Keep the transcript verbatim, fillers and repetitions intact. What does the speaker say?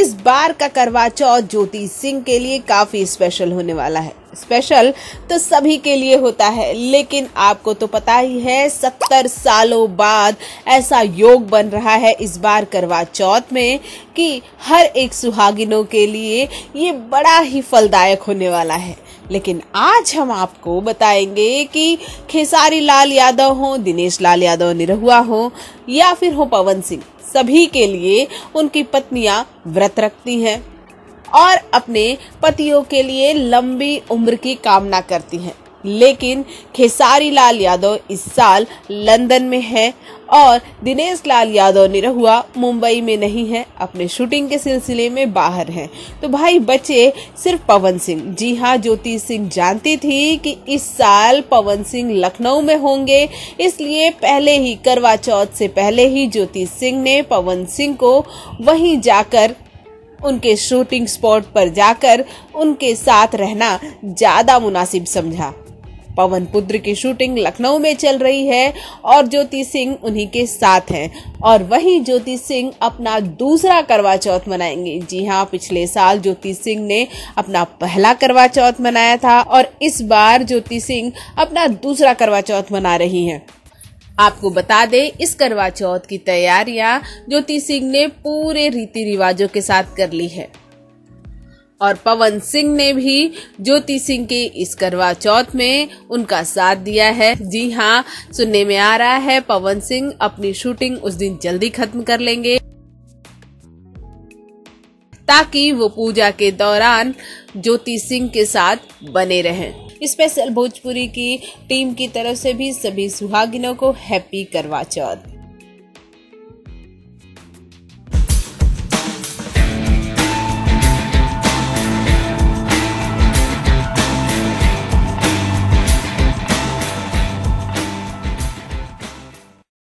इस बार का करवा चौथ ज्योति सिंह के लिए काफी स्पेशल होने वाला है। स्पेशल तो सभी के लिए होता है, लेकिन आपको तो पता ही है सत्तर सालों बाद ऐसा योग बन रहा है इस बार करवा चौथ में कि हर एक सुहागिनों के लिए ये बड़ा ही फलदायक होने वाला है। लेकिन आज हम आपको बताएंगे कि खेसारी लाल यादव हो, दिनेश लाल यादव निरहुआ हो या फिर हो पवन सिंह, सभी के लिए उनकी पत्नियां व्रत रखती हैं और अपने पतियों के लिए लंबी उम्र की कामना करती हैं। लेकिन खेसारी लाल यादव इस साल लंदन में है और दिनेश लाल यादव निरहुआ मुंबई में नहीं है, अपने शूटिंग के सिलसिले में बाहर हैं। तो भाई बचे सिर्फ पवन सिंह। जी हाँ, ज्योति सिंह जानती थी कि इस साल पवन सिंह लखनऊ में होंगे, इसलिए पहले ही करवा चौथ से पहले ही ज्योति सिंह ने पवन सिंह को वहीं जाकर उनके शूटिंग स्पॉट पर जाकर उनके साथ रहना ज्यादा मुनासिब समझा। पवन पुत्र की शूटिंग लखनऊ में चल रही है और ज्योति सिंह उन्हीं के साथ हैं और वहीं ज्योति सिंह अपना दूसरा करवा चौथ मनाएंगे। जी हाँ, पिछले साल ज्योति सिंह ने अपना पहला करवा चौथ मनाया था और इस बार ज्योति सिंह अपना दूसरा करवा चौथ मना रही हैं। आपको बता दें, इस करवा चौथ की तैयारियां ज्योति सिंह ने पूरे रीति रिवाजों के साथ कर ली है और पवन सिंह ने भी ज्योति सिंह के इस करवा चौथ में उनका साथ दिया है। जी हाँ, सुनने में आ रहा है पवन सिंह अपनी शूटिंग उस दिन जल्दी खत्म कर लेंगे ताकि वो पूजा के दौरान ज्योति सिंह के साथ बने रहें। स्पेशल भोजपुरी की टीम की तरफ से भी सभी सुहागिनों को हैप्पी करवा चौथ।